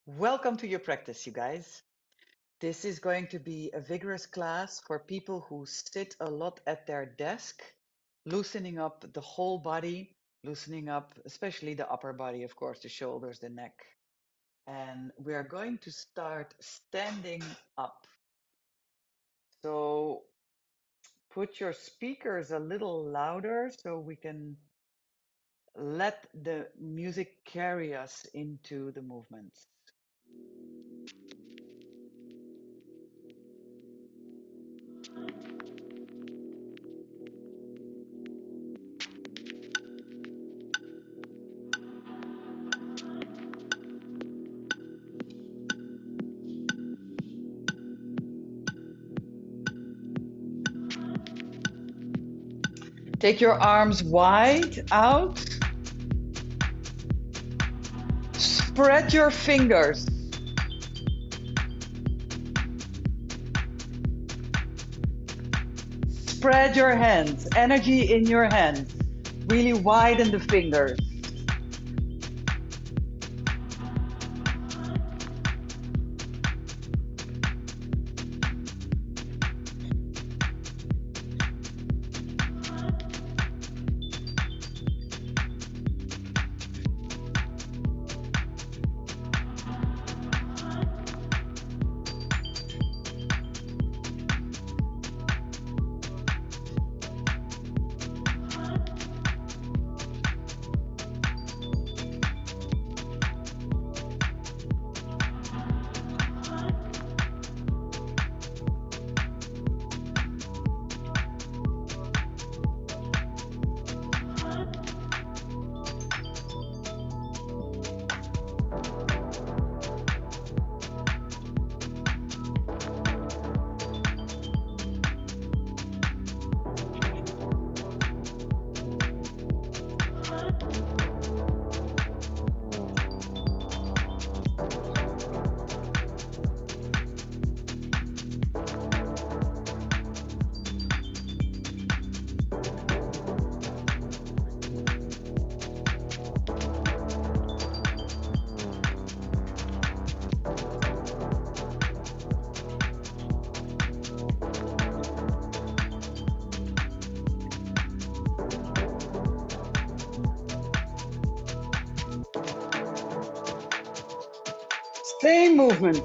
Welcome to your practice, you guys. This is going to be a vigorous class for people who sit a lot at their desk, loosening up the whole body, loosening up especially the upper body, of course, the shoulders, the neck. And we are going to start standing up. So put your speakers a little louder so we can let the music carry us into the movements. Take your arms wide out. Spread your fingers. Spread your hands. Energy in your hands. Really widen the fingers. Same movement.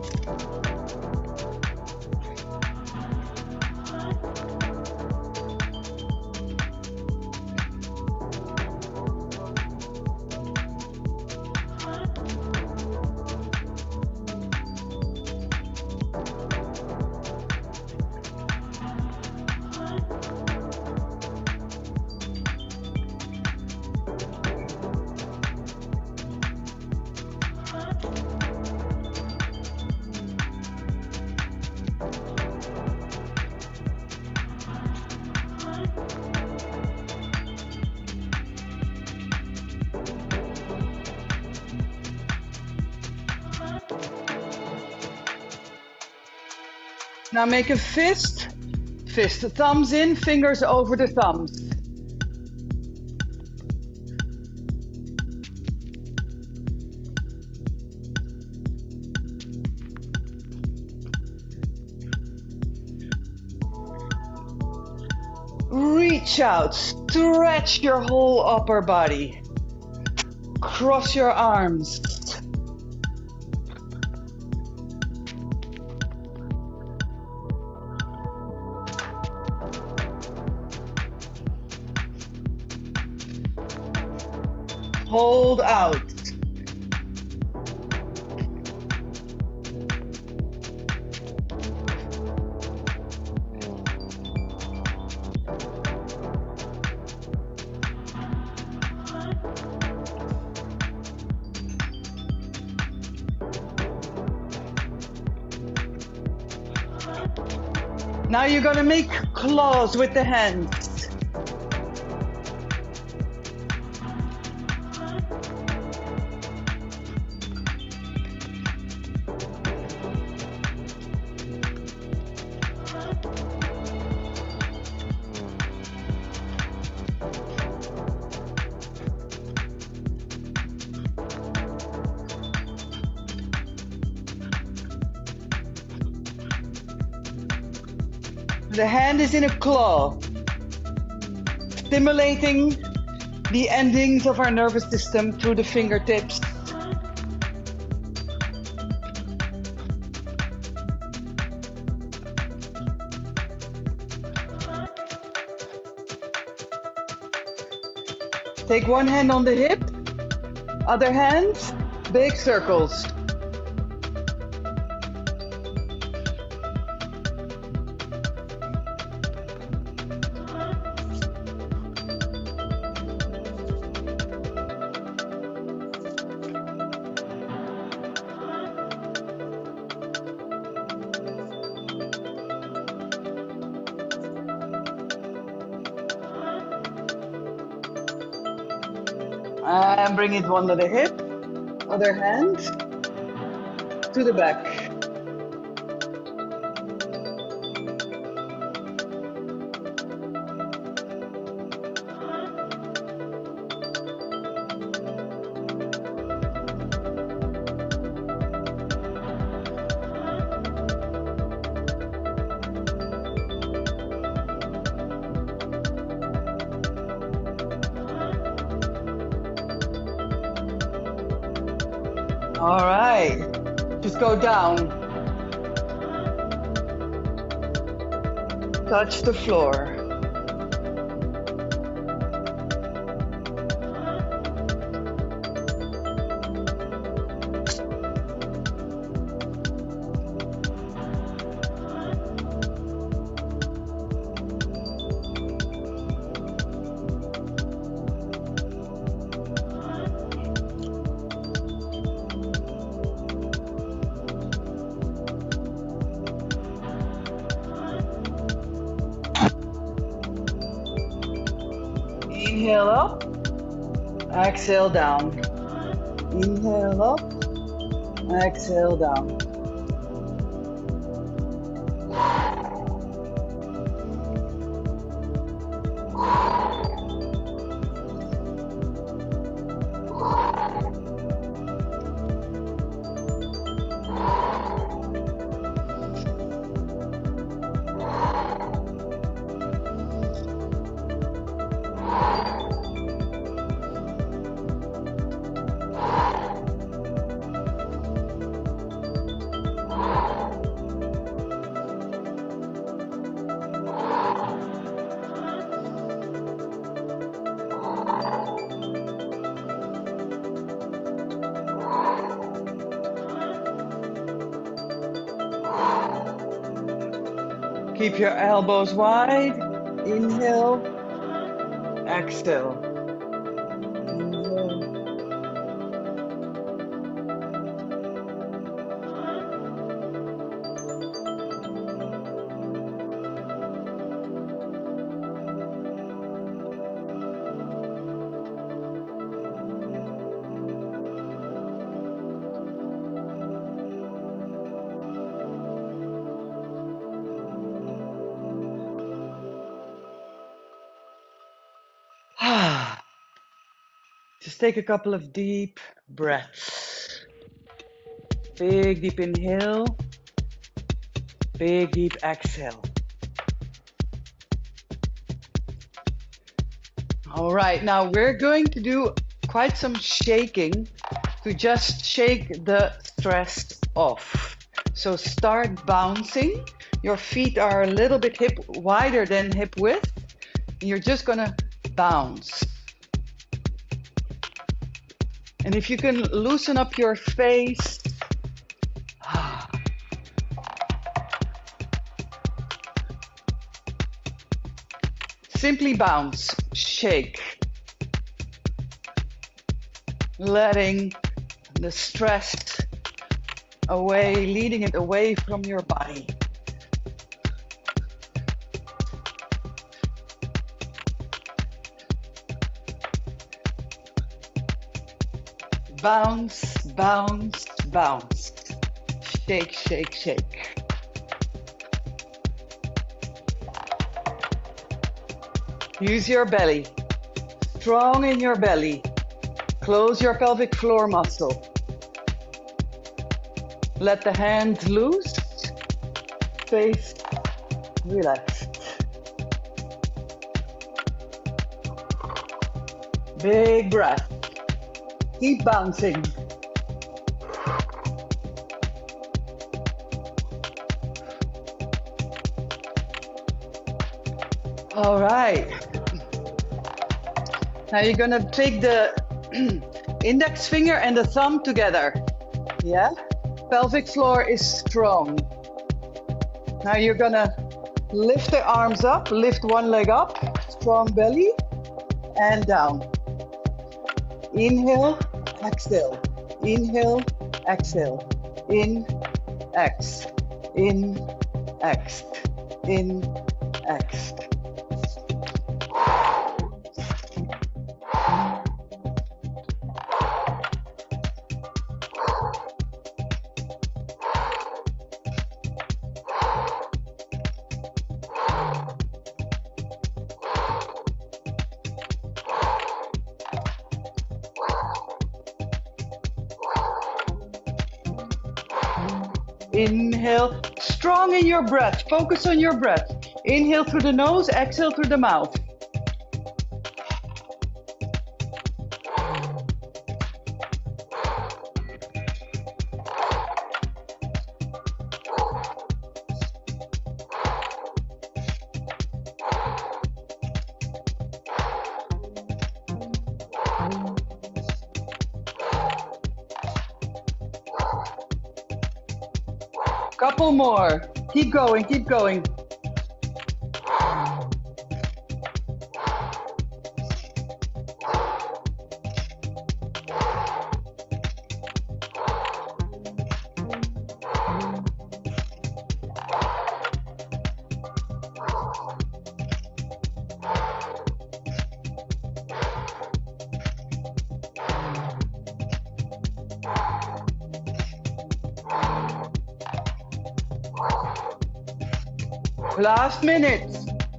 Now make a fist, thumbs in, fingers over the thumbs. Reach out, stretch your whole upper body. Cross your arms. Hold out. Now you're going to make claws with the hands. The hand is in a claw, stimulating the endings of our nervous system through the fingertips. Take one hand on the hip, other hand, big circles. And bring it one to the hip, other hand to the back. All right, just go down. Touch the floor. Inhale up, exhale down. Inhale up, exhale down. Keep your elbows wide. Inhale, exhale. Inhale. Just take a couple of deep breaths. Big deep inhale, big deep exhale. All right, now we're going to do quite some shaking to just shake the stress off. So start bouncing. Your feet are a little bit wider than hip width. And you're just gonna bounce. And if you can loosen up your face, simply bounce, shake, letting the stress away, leading it away from your body. Bounce, bounce, bounce. Shake, shake, shake. Use your belly. Strong in your belly. Close your pelvic floor muscle. Let the hands loose. Face relaxed. Big breath. Keep bouncing. All right. Now you're gonna take the index finger and the thumb together. Yeah? Pelvic floor is strong. Now you're gonna lift the arms up, lift one leg up, strong belly, and down. Inhale, exhale. Inhale, exhale. In, X. In, X. In, X. Inhale, strong in your breath. Focus on your breath. Inhale through the nose, exhale through the mouth. Couple more. Keep going, keep going. Last minute.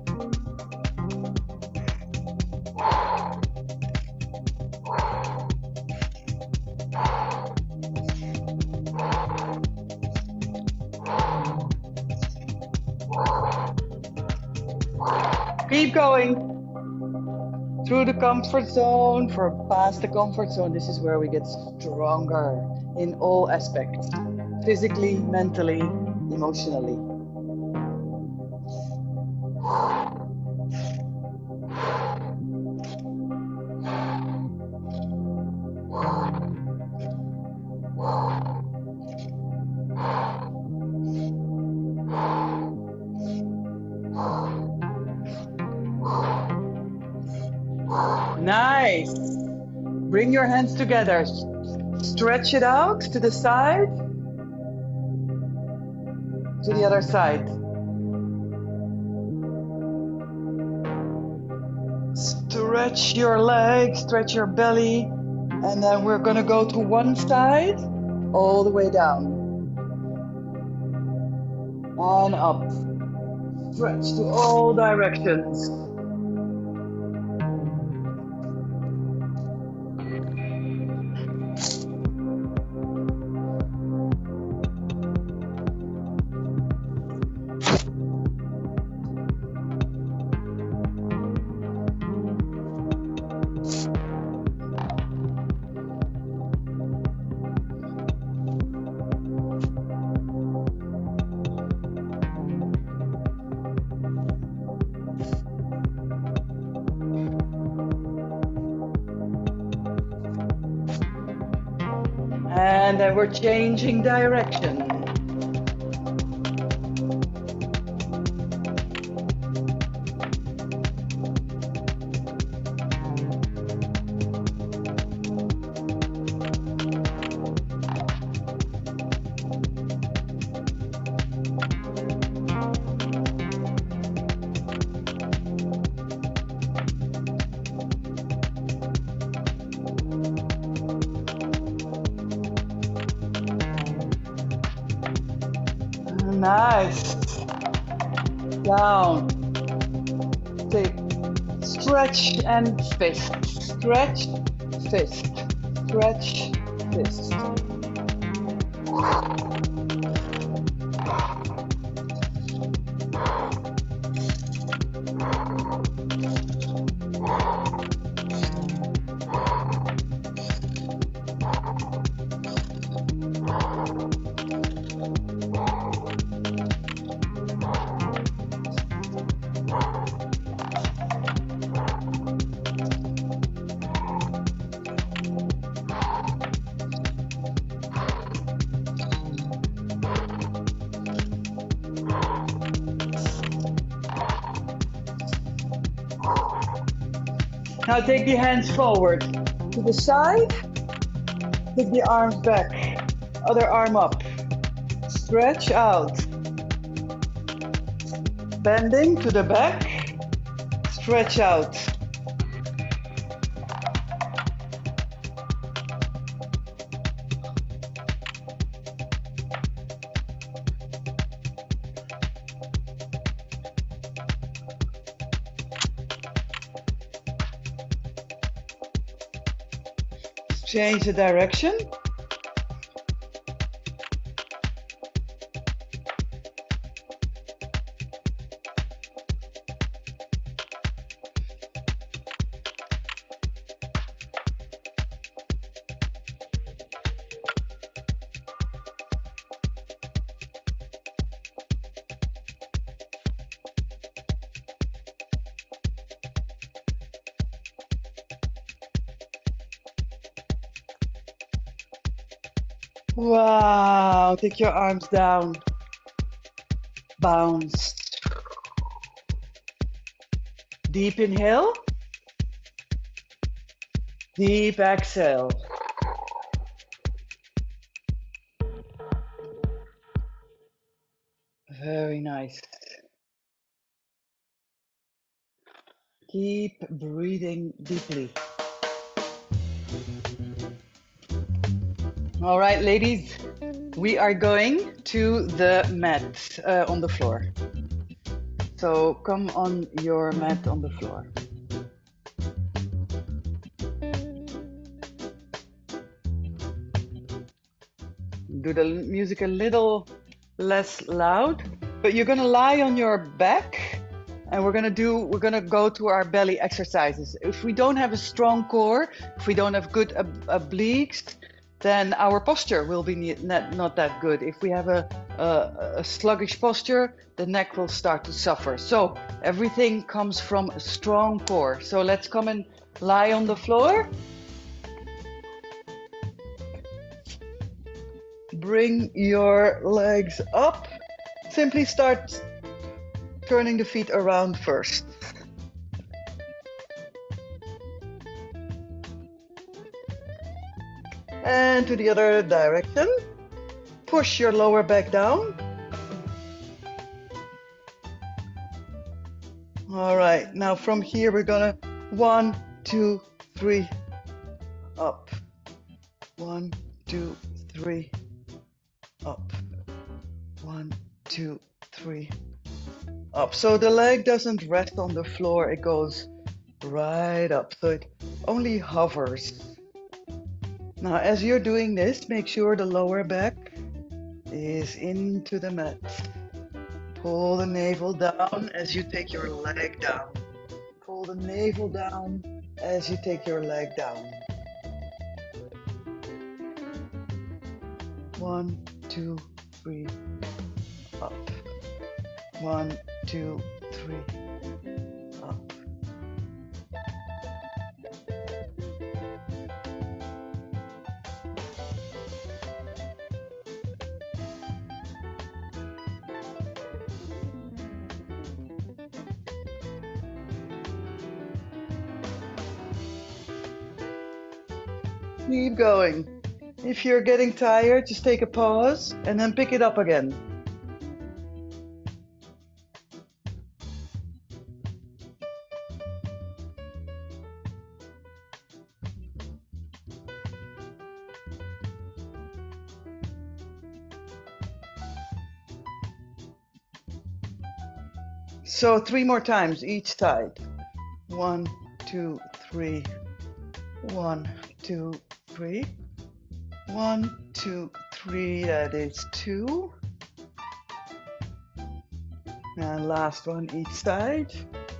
Keep going through the comfort zone, for past the comfort zone. This is where we get stronger in all aspects, physically, mentally, emotionally. Nice. Bring your hands together. Stretch it out to the side, to the other side. Stretch your legs, stretch your belly, and then we're gonna go to one side, all the way down. And up. Stretch to all directions. And then we're changing direction. Nice. Down. Take. Stretch and fist. Stretch, fist. Stretch, fist. Now take the hands forward to the side, take the arms back, other arm up, stretch out, bending to the back, stretch out. Change the direction. Wow, take your arms down, bounce. Deep inhale, deep exhale. Very nice. Keep breathing deeply. All right, ladies, we are going to the mat on the floor. So come on your mat on the floor. Do the music a little less loud, but you're gonna lie on your back and we're gonna go to our belly exercises. If we don't have a strong core, if we don't have good obliques, then our posture will be not that good. If we have a sluggish posture, the neck will start to suffer. So everything comes from a strong core. So let's come and lie on the floor. Bring your legs up. Simply start turning the feet around first. And to the other direction. Push your lower back down. All right, now from here we're gonna 1, 2, 3, up. 1, 2, 3, up. 1, 2, 3, up. So the leg doesn't rest on the floor, it goes right up. So it only hovers. Now, as you're doing this, make sure the lower back is into the mat. Pull the navel down as you take your leg down. Pull the navel down as you take your leg down. 1, 2, 3, up. 1, 2, 3, up. Keep going. If you're getting tired, just take a pause and then pick it up again. So 3 more times each side. 1, 2, 3. 1, 2, 3. 1, 2, 3. That is 2. And last one each side.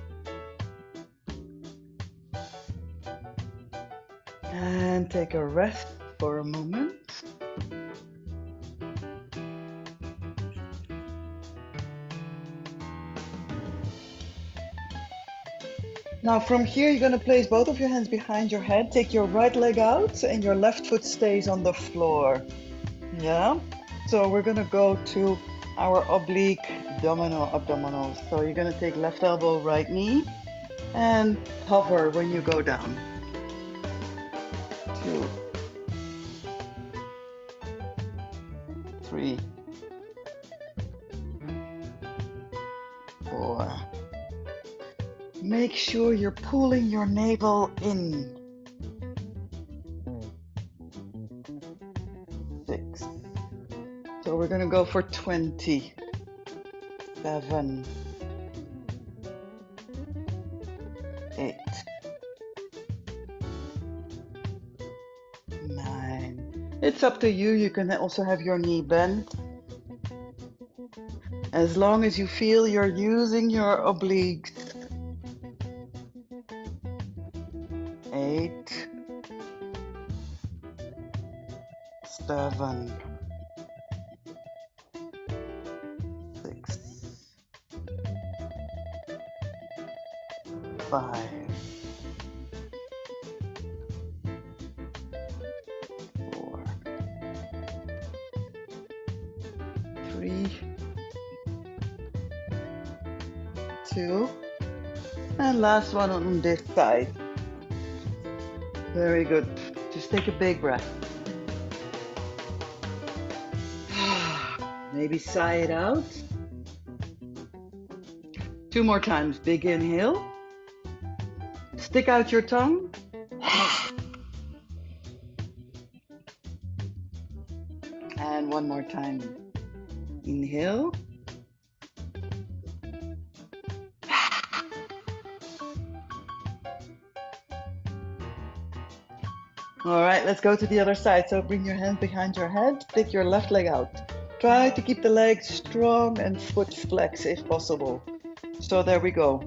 And take a rest for a moment. Now from here, you're going to place both of your hands behind your head. Take your right leg out and your left foot stays on the floor. Yeah? So we're going to go to our oblique abdominals. So you're going to take left elbow, right knee. And hover when you go down. 2, 3, 4. Make sure you're pulling your navel in. 6. So we're going to go for 20. 7, 8, 9. It's up to you. You can also have your knee bent. As long as you feel you're using your obliques. 8, 7, 6, 5, 4, 3, 2, and last one on this side. Very good. Just take a big breath. Maybe sigh it out. 2 more times. Big inhale. Stick out your tongue. And 1 more time. Inhale. All right, let's go to the other side. So bring your hand behind your head, stick your left leg out. Try to keep the legs strong and foot flex if possible. So there we go.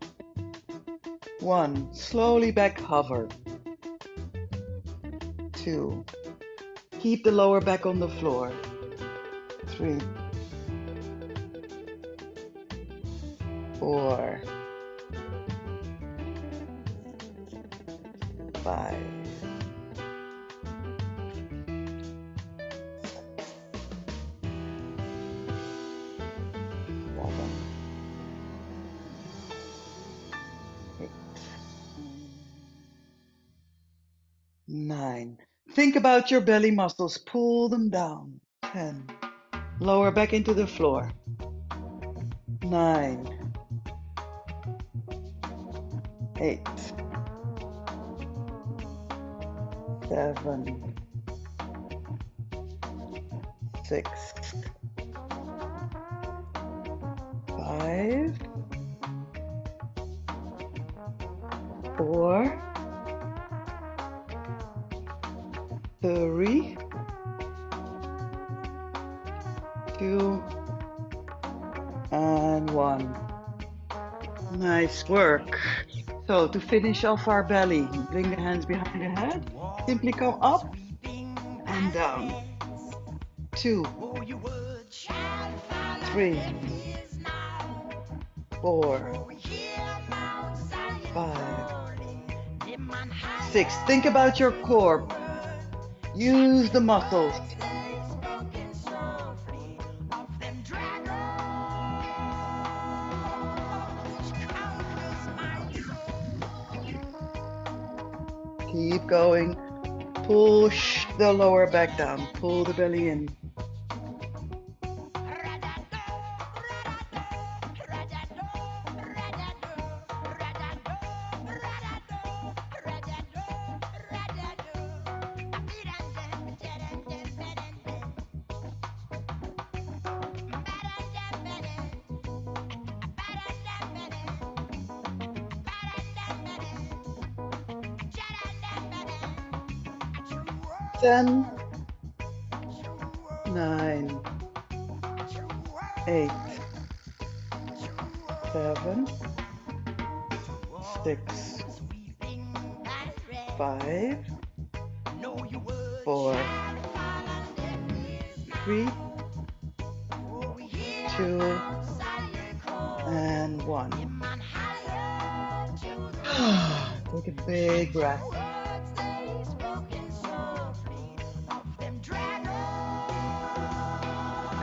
1, slowly back hover. 2, keep the lower back on the floor. 3, 4, 5, 9. Think about your belly muscles. Pull them down. 10. Lower back into the floor. 9. 8. 7. 6. 5. 4. 3, 2, and 1. Nice work. So to finish off our belly, bring the hands behind the head. Simply come up and down. 2, 3, 4, 5, 6. Think about your core. Use the muscles. Keep going. Push the lower back down. Pull the belly in. Ten, 9, 8, 7, 6, 5, 4, 3, 2, and 1. Take a big breath.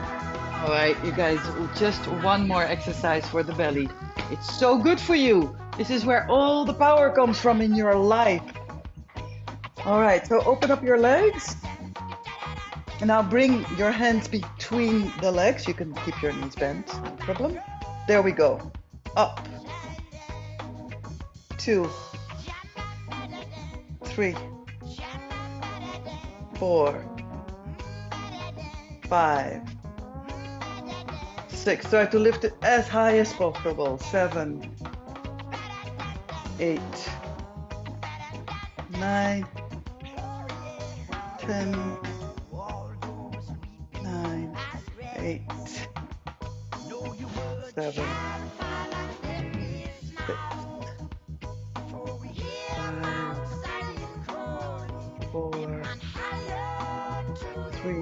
All right, you guys, just one more exercise for the belly. It's so good for you. This is where all the power comes from in your life. All right, so open up your legs. And now bring your hands between the legs. You can keep your knees bent, no problem. There we go. Up. 2, 3, 4, 5, 6. Try to lift it as high as possible. 7, 8, 9, 10, 9, 8, 7, 6, 5, 4, 3,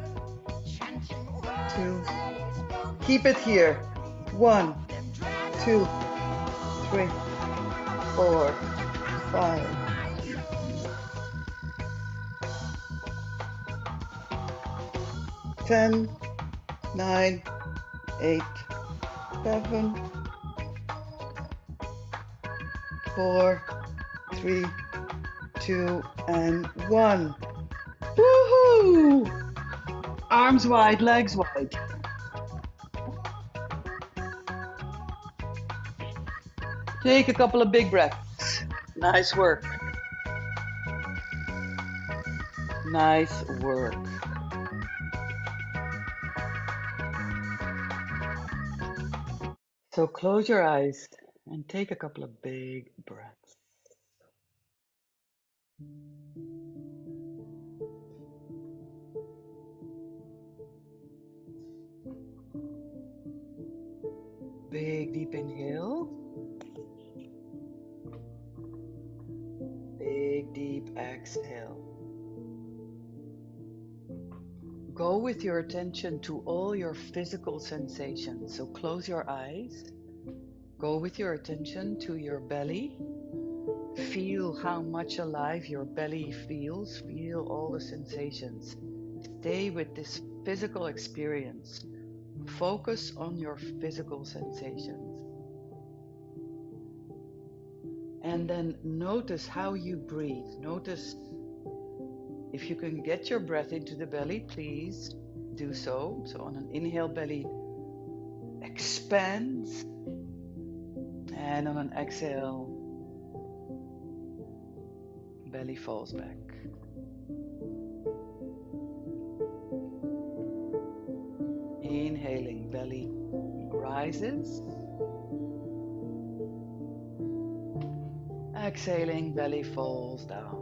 2. Keep it here. 1, 2, 3, 4, 5. 10, 9, 8, 7, 4, 3, 2, and 1. Woohoo! Arms wide, legs wide. Take a couple of big breaths. Nice work. Nice work. So close your eyes and take a couple of big breaths. Big deep inhale. Big deep exhale. Go with your attention to all your physical sensations. So close your eyes. Go with your attention to your belly. Feel how much alive your belly feels. Feel all the sensations. Stay with this physical experience. Focus on your physical sensations. And then notice how you breathe. Notice if you can get your breath into the belly, please do so. So on an inhale, belly expands. And on an exhale, belly falls back. Inhaling, belly rises. Exhaling, belly falls down.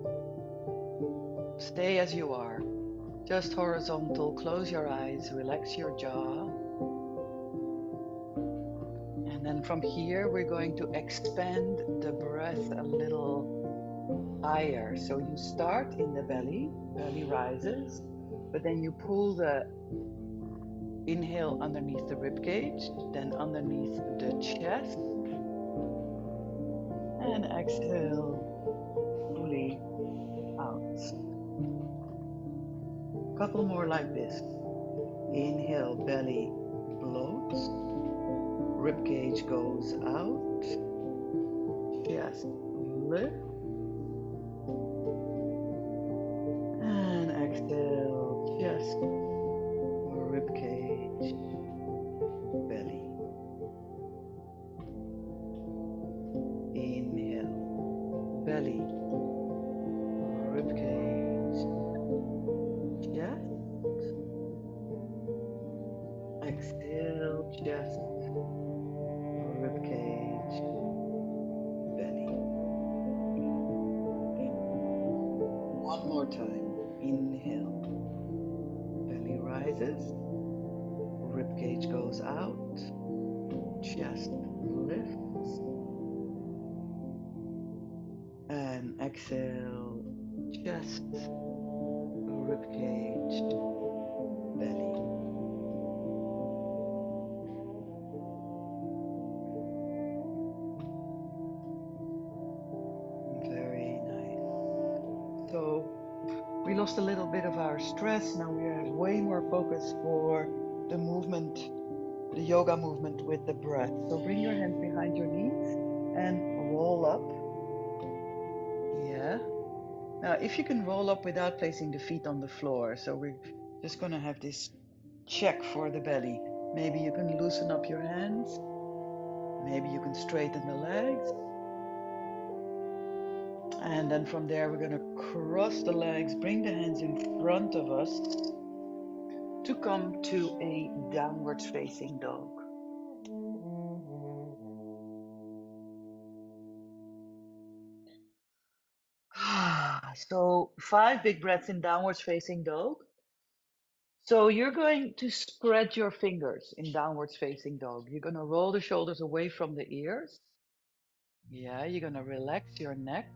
Stay as you are, just horizontal. Close your eyes, relax your jaw. And then from here, we're going to expand the breath a little higher. So you start in the belly, belly rises, but then you pull the inhale underneath the rib cage, then underneath the chest, and exhale fully out. A couple more like this. Inhale, belly bloats, rib cage goes out, chest lift, and exhale, chest, rib cage, belly. Inhale, belly, rib cage, chest. Exhale, chest, rib cage, belly. One more time. Inhale, belly rises, rib cage goes out, chest lifts, and exhale, chest, rib cage, belly. Very nice. So we lost a little bit of our stress. Now we have way more focus for the movement, the yoga movement with the breath. So bring your hands behind your knees and roll up. Yeah. Now, if you can roll up without placing the feet on the floor, so we're just going to have this check for the belly. Maybe you can loosen up your hands. Maybe you can straighten the legs. And then from there, we're going to cross the legs, bring the hands in front of us to come to a downwards facing dog. So 5 big breaths in downwards facing dog. So you're going to spread your fingers in downwards facing dog. You're going to roll the shoulders away from the ears. Yeah, you're going to relax your neck.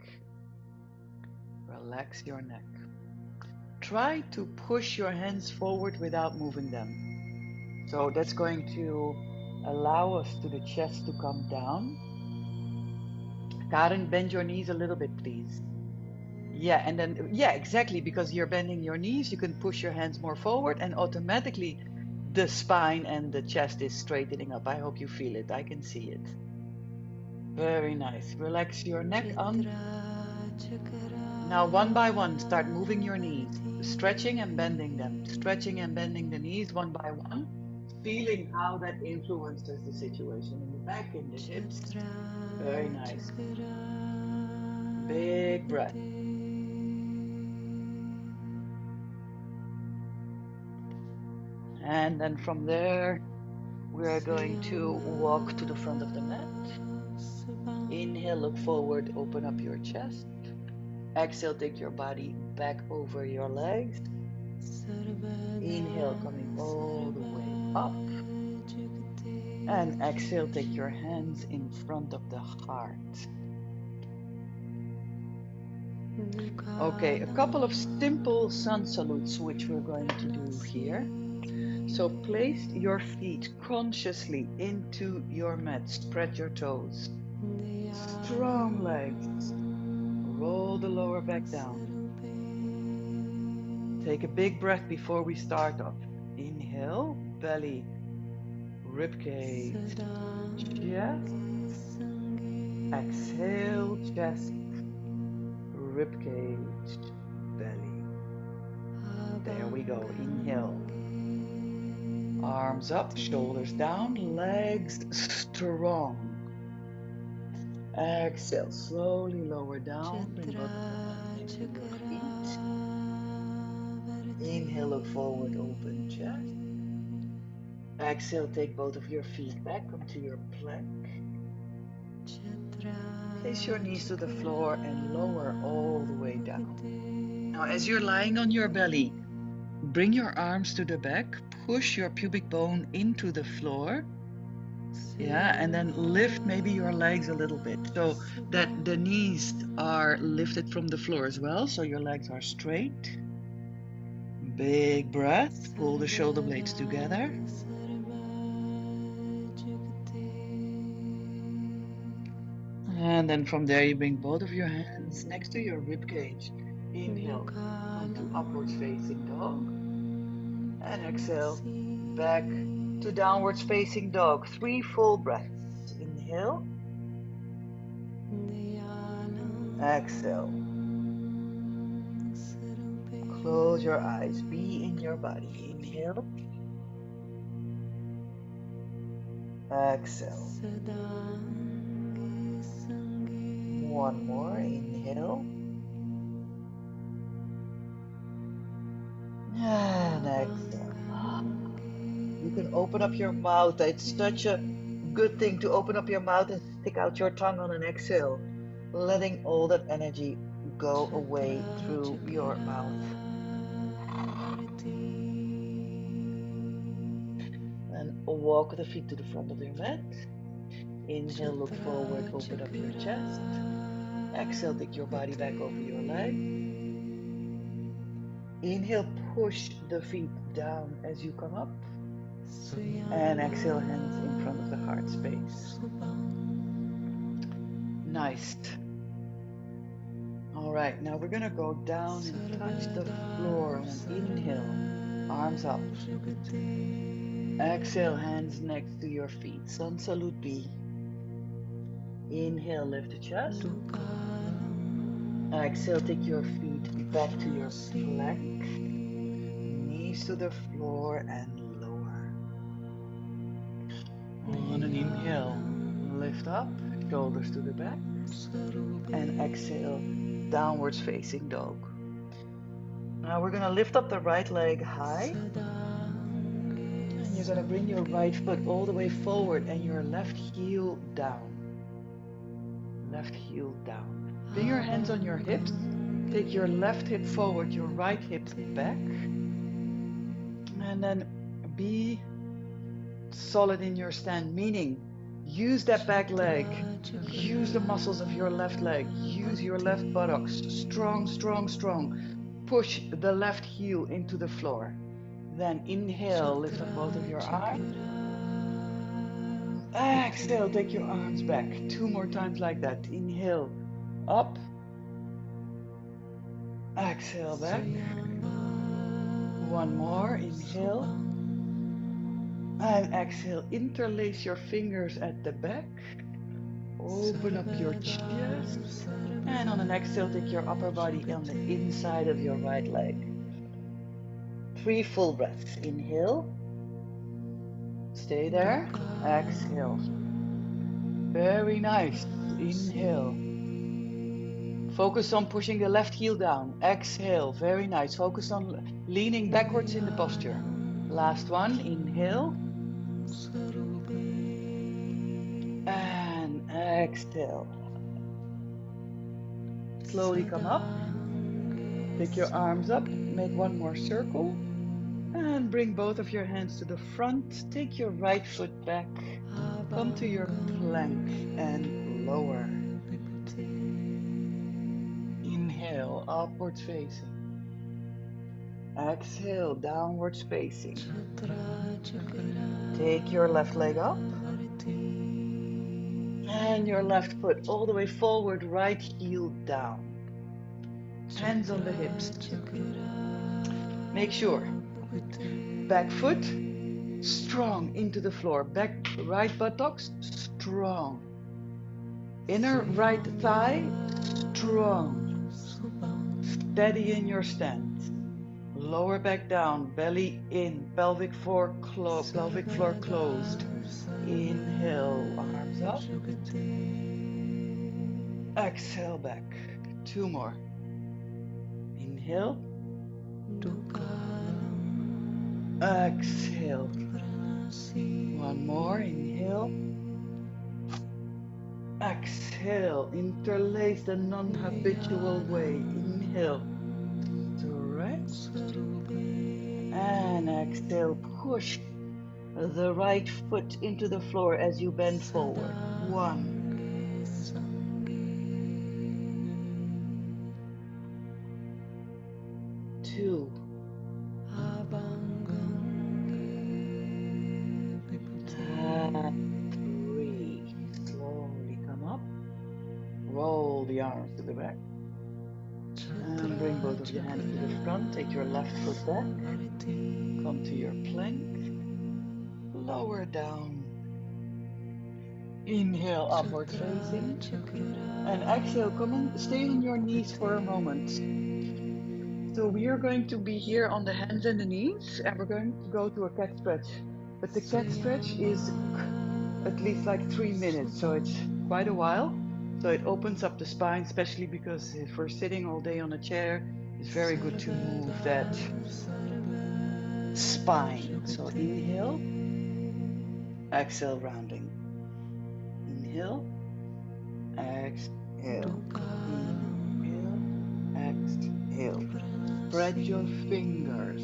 Relax your neck. Try to push your hands forward without moving them. So that's going to allow us to the chest to come down. Karen, bend your knees a little bit, please. Yeah, and then, yeah, exactly, because you're bending your knees, you can push your hands more forward and automatically the spine and the chest is straightening up. I hope you feel it. I can see it. Very nice. Relax your neck on. Now, one by one, start moving your knees, stretching and bending them, stretching and bending the knees one by one, feeling how that influences the situation in the back, in the hips. Very nice. Big breath. And then from there, we are going to walk to the front of the mat. Inhale, look forward, open up your chest. Exhale, take your body back over your legs. Inhale, coming all the way up. And exhale, take your hands in front of the heart. Okay, a couple of simple sun salutes, which we're going to do here. So place your feet consciously into your mat. Spread your toes. Strong legs. Roll the lower back down. Take a big breath before we start off. Inhale, belly, ribcage, chest. Exhale, chest, ribcage, belly. There we go. Inhale. Arms up, shoulders down, legs strong. Exhale, slowly lower down, bring both of your hands into your feet. Inhale, look forward, open chest. Exhale, take both of your feet back, come to your plank. Place your knees to the floor and lower all the way down. Now, as you're lying on your belly, bring your arms to the back, push your pubic bone into the floor. Yeah, and then lift maybe your legs a little bit so that the knees are lifted from the floor as well, so your legs are straight. Big breath, pull the shoulder blades together. And then from there, you bring both of your hands next to your rib cage. Inhale, come to upwards facing dog. And exhale, back to downwards facing dog. 3 full breaths. Inhale. Exhale. Close your eyes. Be in your body. Inhale. Exhale. One more. Inhale. And exhale. You can open up your mouth. It's such a good thing to open up your mouth and stick out your tongue on an exhale, letting all that energy go away through your mouth. And walk the feet to the front of your mat. Inhale, look forward, open up your chest. Exhale, take your body back over your leg. Inhale, push the feet down as you come up. And exhale, hands in front of the heart space. Nice. All right, now we're going to go down and touch the floor on an inhale, arms up. Exhale, hands next to your feet. Sun Salute B. Inhale, lift the chest. Exhale, take your feet back to your plank. Knees to the floor and lower. On an inhale, lift up, shoulders to the back. And exhale, downwards facing dog. Now we're going to lift up the right leg high. And you're going to bring your right foot all the way forward and your left heel down. Left heel down. Bring your hands on your hips. Take your left hip forward, your right hip back. And then be solid in your stand, meaning use that back leg. Use the muscles of your left leg. Use your left buttocks. Strong, strong, strong. Push the left heel into the floor. Then inhale, lift up both of your arms. Exhale, take your arms back. 2 more times like that. Inhale, up. Exhale, back. 1 more. Inhale. And exhale. Interlace your fingers at the back. Open up your chest. And on an exhale, take your upper body on the inside of your right leg. 3 full breaths. Inhale. Stay there. Exhale. Very nice. Inhale. Focus on pushing the left heel down. Exhale. Very nice. Focus on leaning backwards in the posture. Last one. Inhale. And exhale. Slowly come up. Take your arms up. Make 1 more circle. And bring both of your hands to the front. Take your right foot back. Come to your plank and lower. Inhale, upwards facing. Exhale, downwards facing. Take your left leg up. And your left foot all the way forward, right heel down. Hands on the hips. Make sure. Back foot, strong into the floor. Back right buttocks, strong. Inner right thigh, strong. Steady in your stance. Lower back down, belly in, pelvic floor closed. Inhale, arms up. Exhale back. 2 more. Inhale. Exhale. 1 more. Inhale. Exhale. Interlace the non-habitual way. Inhale. Stretch. And exhale. Push the right foot into the floor as you bend forward. 1. 2. And 3. Slowly come up. Roll the arms to the back. And bring both of your hands to the front. Take your left foot back. Come to your plank. Lower down. Inhale, upward facing. And exhale, come on, stay on your knees for a moment. So we are going to be here on the hands and the knees, and we're going to go to a cat stretch. But the cat stretch is at least like 3 minutes, so it's quite a while. So it opens up the spine, especially because if we're sitting all day on a chair, it's very good to move that spine. So inhale, exhale, rounding. Inhale, exhale, inhale, exhale. Spread your fingers.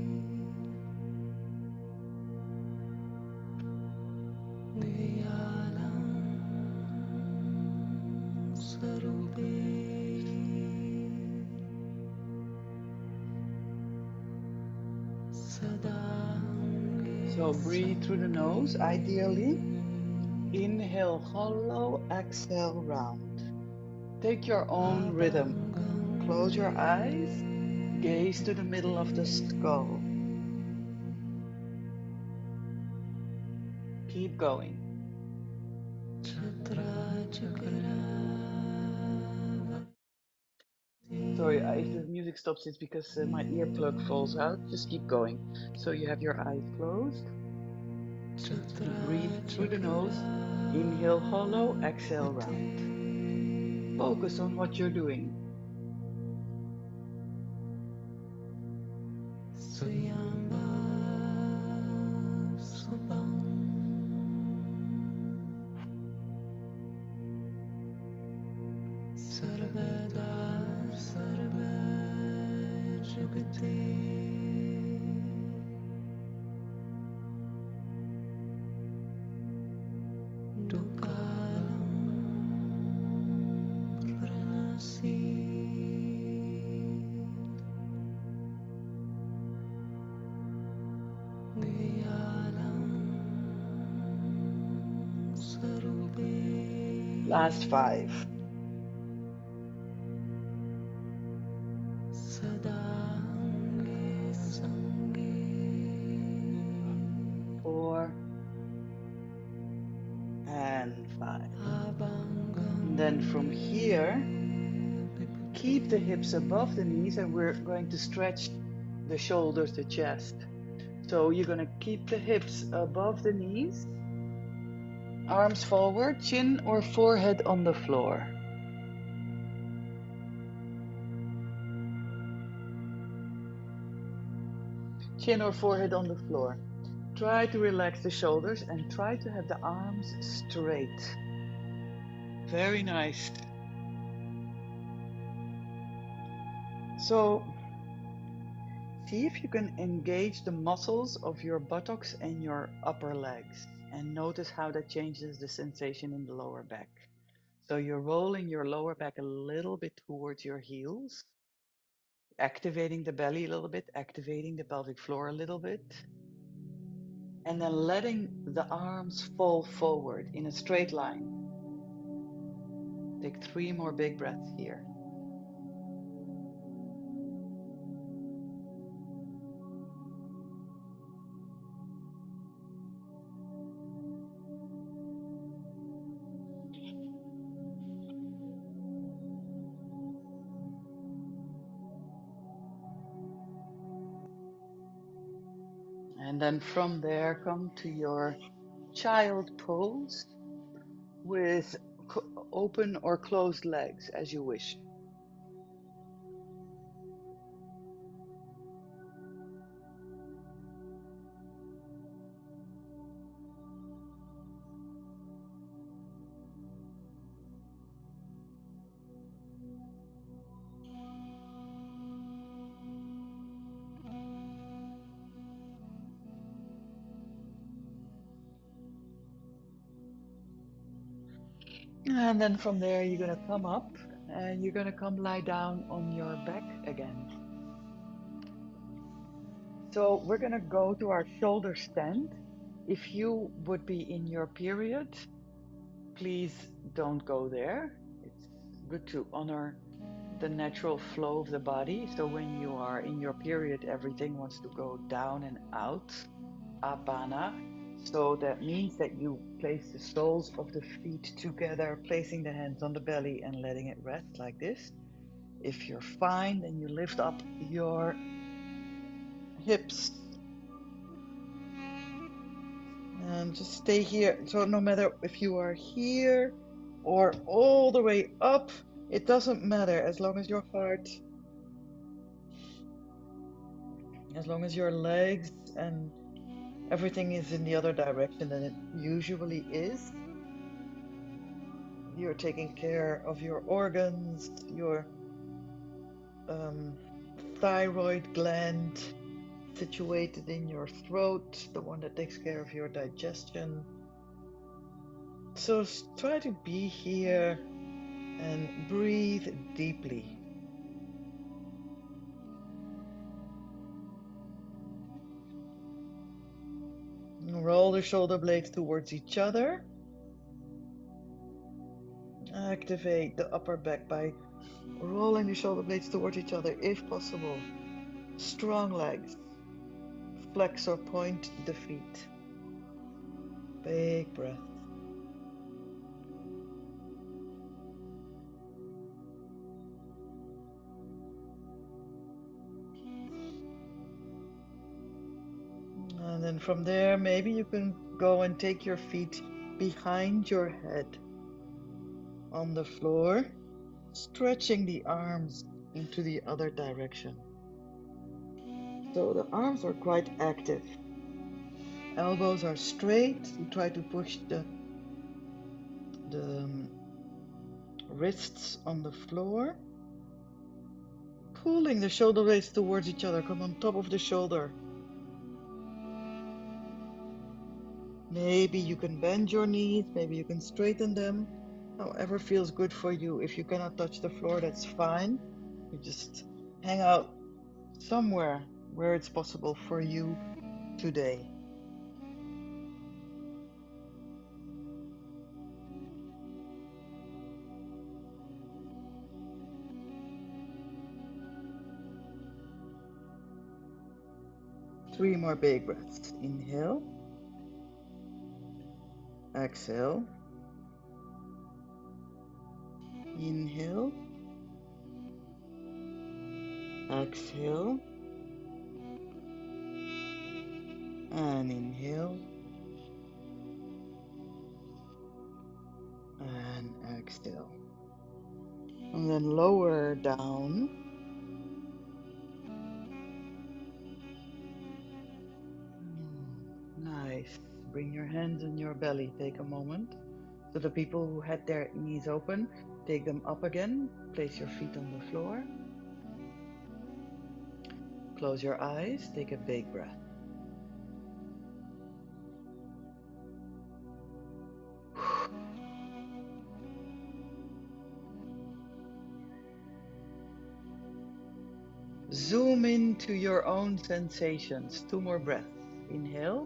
So breathe through the nose, ideally. Inhale, hollow, exhale, round. Take your own rhythm. Close your eyes, gaze to the middle of the skull. Keep going. Sorry, if the music stops, it's because my earplug falls out. Just keep going. So you have your eyes closed. You breathe through the nose. Inhale hollow, exhale round. Focus on what you're doing. Last 5. 4 and 5. And then from here, keep the hips above the knees, and we're going to stretch the shoulders, the chest. So you're going to keep the hips above the knees, arms forward, chin or forehead on the floor. Chin or forehead on the floor. Try to relax the shoulders and try to have the arms straight. Very nice. So see if you can engage the muscles of your buttocks and your upper legs, and notice how that changes the sensation in the lower back. So you're rolling your lower back a little bit towards your heels, activating the belly a little bit, activating the pelvic floor a little bit, and then letting the arms fall forward in a straight line. Take 3 more big breaths here. And then from there, come to your child pose with open or closed legs as you wish. And then from there, you're going to come up and you're going to come lie down on your back again. So we're going to go to our shoulder stand. If you would be in your period, please don't go there. It's good to honor the natural flow of the body. So when you are in your period, everything wants to go down and out, apana. So that means that you place the soles of the feet together, placing the hands on the belly and letting it rest like this. If you're fine, then you lift up your hips and just stay here. So no matter if you are here or all the way up, it doesn't matter as long as your heart, as long as your legs and everything is in the other direction than it usually is. You're taking care of your organs, your thyroid gland situated in your throat, the one that takes care of your digestion. So try to be here and breathe deeply. Roll the shoulder blades towards each other. Activate the upper back by rolling the shoulder blades towards each other if possible. Strong legs. Flex or point the feet. Big breath. then from there, maybe you can go and take your feet behind your head on the floor, stretching the arms into the other direction. So the arms are quite active. Elbows are straight. You try to push the wrists on the floor, pulling the shoulder blades towards each other. Come on top of the shoulder. Maybe you can bend your knees, maybe you can straighten them, however feels good for you. If you cannot touch the floor, that's fine. You just hang out somewhere where it's possible for you today. Three more big breaths. Inhale, exhale, inhale, exhale, and inhale, and exhale. And then lower down. Nice. Bring your hands on your belly. Take a moment. So the people who had their knees open, take them up again. Place your feet on the floor. Close your eyes. Take a big breath. Zoom into your own sensations. Two more breaths. Inhale.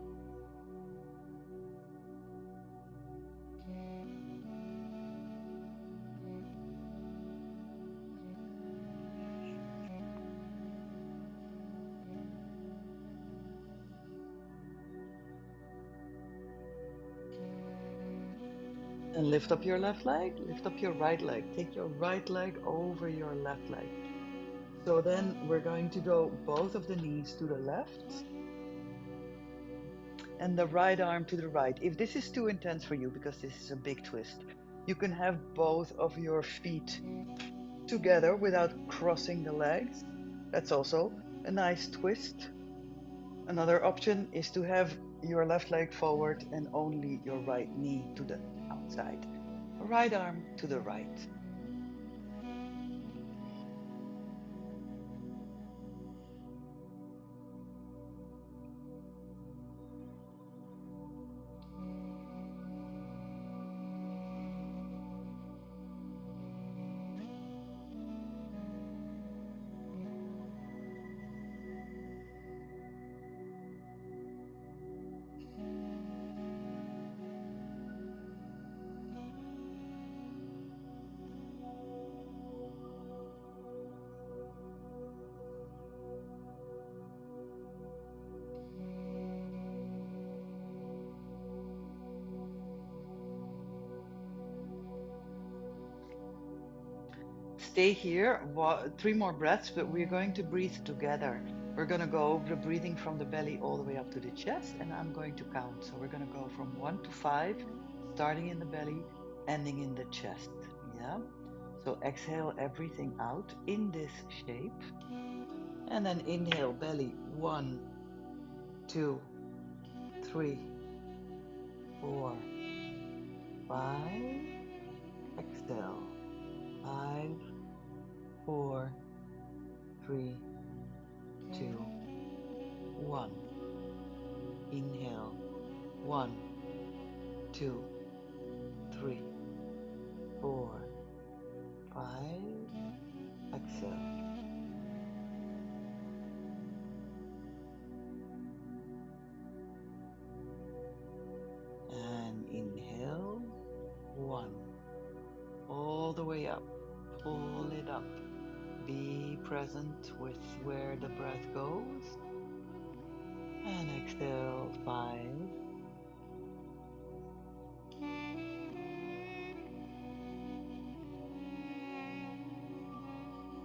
And lift up your left leg. Lift up your right leg. Take your right leg over your left leg. So then we're going to go both of the knees to the left and the right arm to the right. If this is too intense for you, because this is a big twist, you can have both of your feet together without crossing the legs. That's also a nice twist. Another option is to have your left leg forward and only your right knee to the outside. Right arm to the right. Stay here, three more breaths, but we're going to breathe together. We're going to go over the breathing from the belly all the way up to the chest, and I'm going to count. So we're going to go from 1 to 5, starting in the belly, ending in the chest. Yeah? So exhale everything out in this shape. And then inhale, belly, 1, 2, 3, 4, 5. Exhale, 5, 4, 3, 2, 1. Inhale, 1, 2, 3, 4, 5. Exhale. And inhale, 1. All the way up. Pull it up. Be present with where the breath goes. And exhale, 5.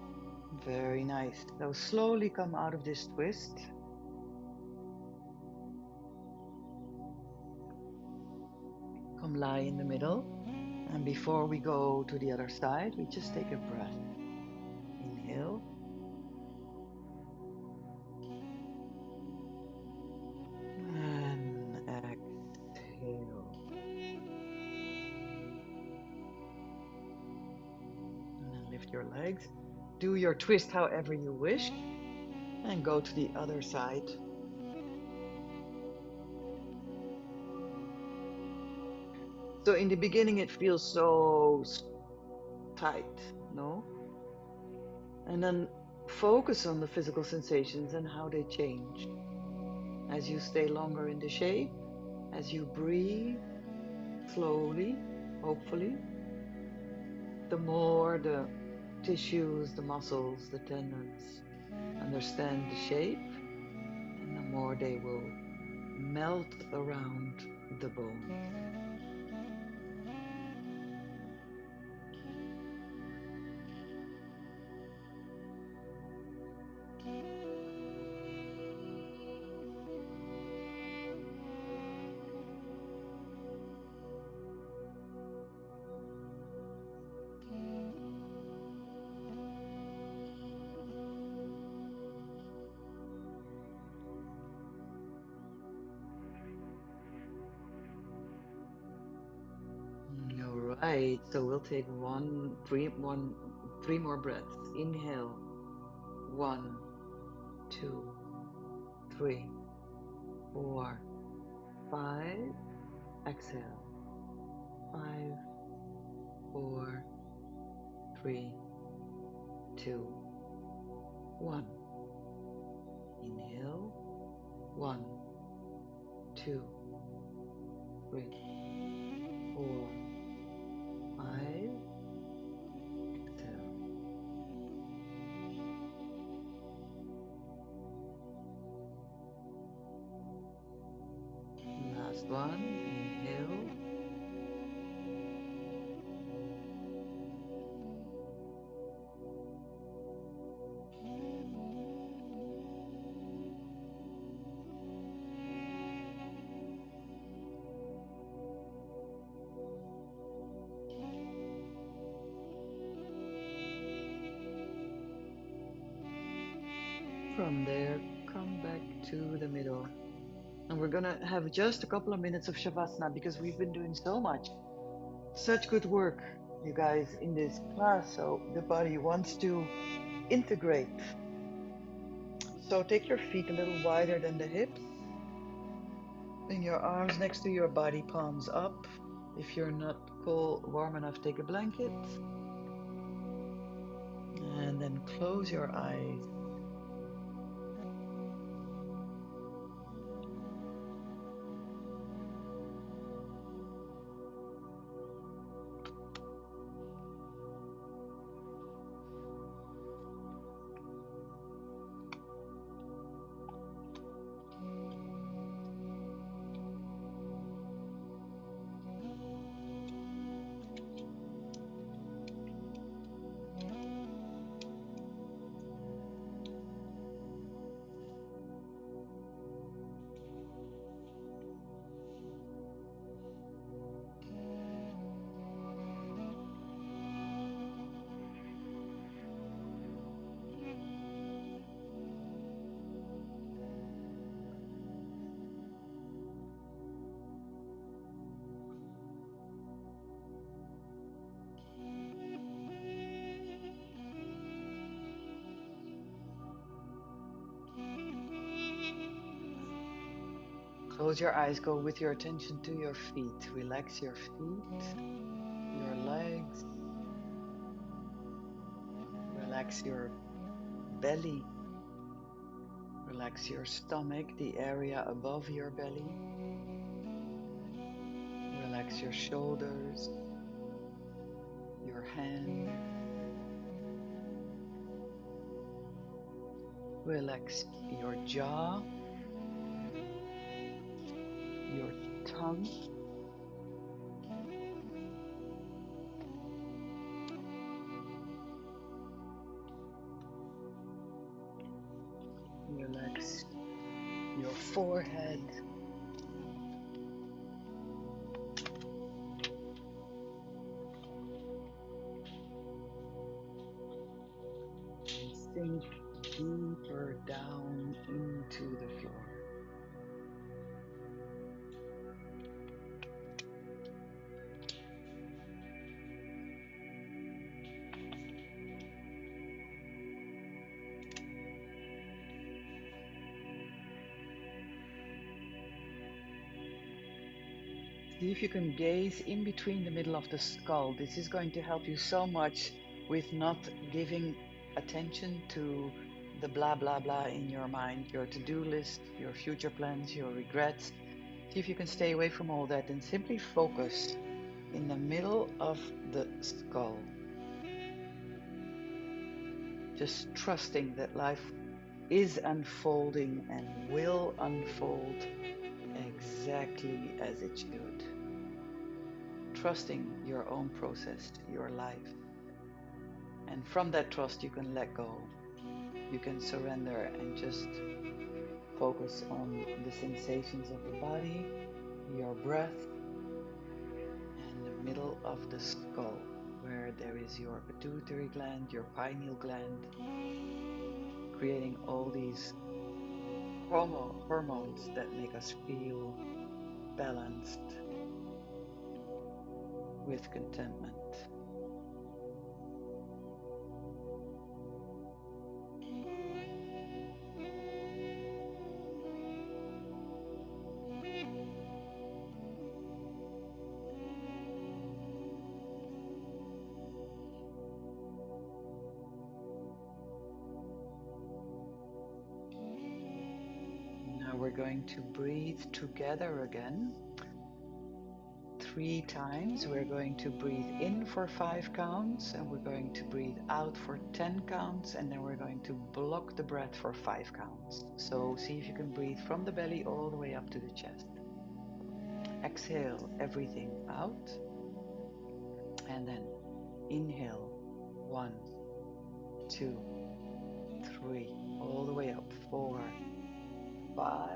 Very nice. So slowly come out of this twist. Come lie in the middle. And before we go to the other side, we just take a breath. Inhale. And exhale. And then lift your legs. Do your twist however you wish. And go to the other side. So in the beginning, it feels so tight, no? And then focus on the physical sensations and how they change. As you stay longer in the shape, as you breathe slowly, hopefully, the more the tissues, the muscles, the tendons understand the shape, and the more they will melt around the bone. All right, so we'll take three more breaths. Inhale, 1, 2, 3, 4, 5. Exhale, 5, 4, 3, 2, 1. Inhale, 1, 2, 3, 4, 5. Exhale. Last one. Inhale. From there, come back to the middle. And we're gonna have just a couple of minutes of Shavasana because we've been doing so much. Such good work, you guys, in this class. So the body wants to integrate. So take your feet a little wider than the hips. Bring your arms next to your body, palms up. If you're not warm enough, take a blanket. And then close your eyes. Close your eyes, go with your attention to your feet. Relax your feet, your legs. Relax your belly. Relax your stomach, the area above your belly. Relax your shoulders, your hands. Relax your jaw, your tongue. Relax your forehead. See if you can gaze in between the middle of the skull. This is going to help you so much with not giving attention to the blah blah blah in your mind, your to-do list, your future plans, your regrets. See if you can stay away from all that and simply focus in the middle of the skull. Just trusting that life is unfolding and will unfold exactly as it should. Trusting your own process, your life. And from that trust, you can let go. You can surrender and just focus on the sensations of the body, your breath, and the middle of the skull, where there is your pituitary gland, your pineal gland, creating all these hormones that make us feel balanced with contentment. Now we're going to breathe together again. 3 times. We're going to breathe in for 5 counts, and we're going to breathe out for 10 counts, and then we're going to block the breath for 5 counts. So see if you can breathe from the belly all the way up to the chest. Exhale everything out, and then inhale 1, 2, 3, all the way up, 4, 5.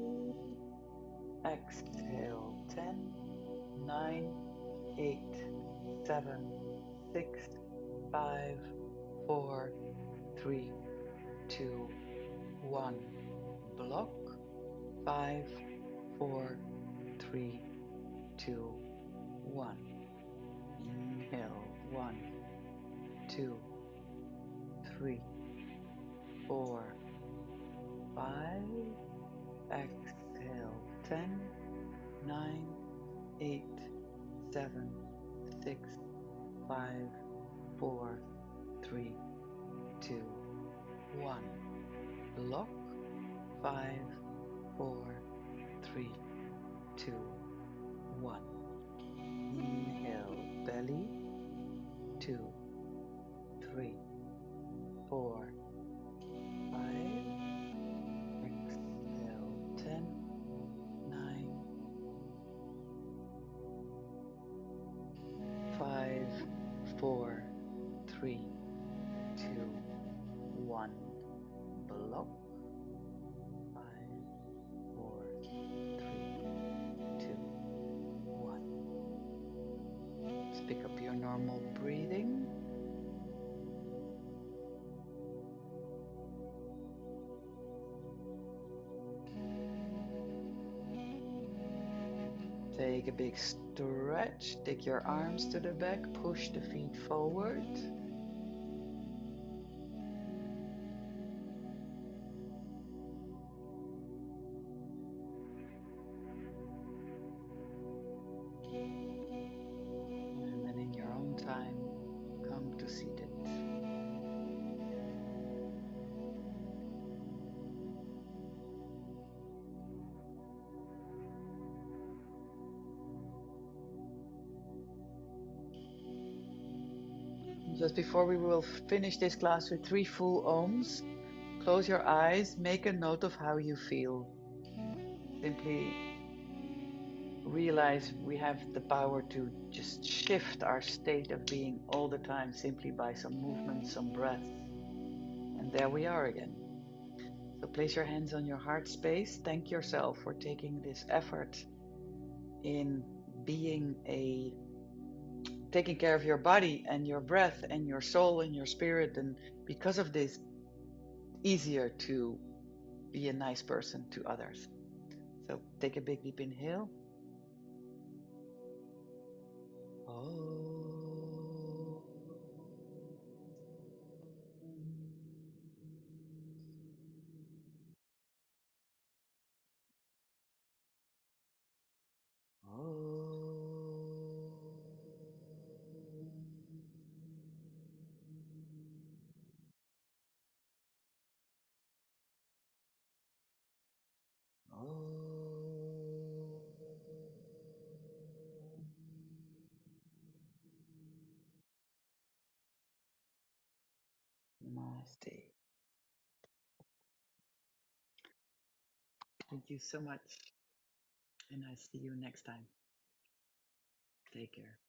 Exhale 10, 9, 8, 7, 6, 5, 4, 3, 2, 1. Block. 5, 4, 3, 2, 1. Inhale. 1, 2, 3, 4, 5. Exhale. 10, 9, 8, 7, 6, 5, 4, 3, 2, 1. Block. 5, 4, 3, 2, 1. Inhale, belly. 2, 3, 4, 5. Exhale, 10, 9, 5, 4, 3, 2, 1. Block. 5, 4, 3, 2, 1. Let's pick up your normal breathing. Take a big stretch. Take your arms to the back. Push the feet forward. And then in your own time, come to seated. Just before we will finish this class with 3 full ohms, close your eyes, make a note of how you feel. Simply realize we have the power to just shift our state of being all the time simply by some movement, some breath. And there we are again. So place your hands on your heart space. Thank yourself for taking this effort in taking care of your body and your breath and your soul and your spirit. And because of this, easier to be a nice person to others. So take a big deep inhale. Oh. Oh. Namaste. Thank you so much. And I see you next time. Take care.